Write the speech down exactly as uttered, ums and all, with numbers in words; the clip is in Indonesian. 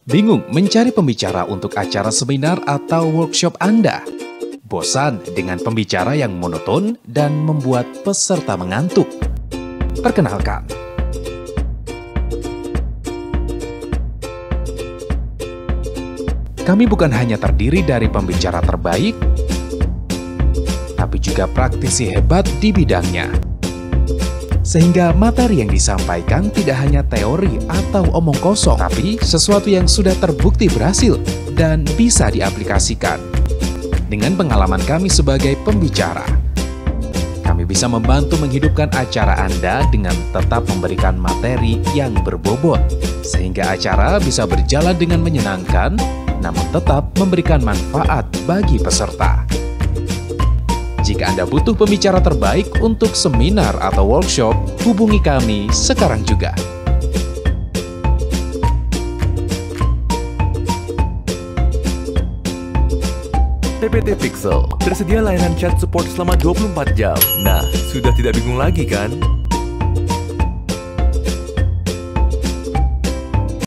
Bingung mencari pembicara untuk acara seminar atau workshop Anda? Bosan dengan pembicara yang monoton dan membuat peserta mengantuk? Perkenalkan, kami bukan hanya terdiri dari pembicara terbaik, tapi juga praktisi hebat di bidangnya. Sehingga materi yang disampaikan tidak hanya teori atau omong kosong, tapi sesuatu yang sudah terbukti berhasil dan bisa diaplikasikan. Dengan pengalaman kami sebagai pembicara, kami bisa membantu menghidupkan acara Anda dengan tetap memberikan materi yang berbobot, sehingga acara bisa berjalan dengan menyenangkan, namun tetap memberikan manfaat bagi peserta. Jika Anda butuh pembicara terbaik untuk seminar atau workshop, hubungi kami sekarang juga. T P T Pixel, tersedia layanan chat support selama dua puluh empat jam. Nah, sudah tidak bingung lagi kan?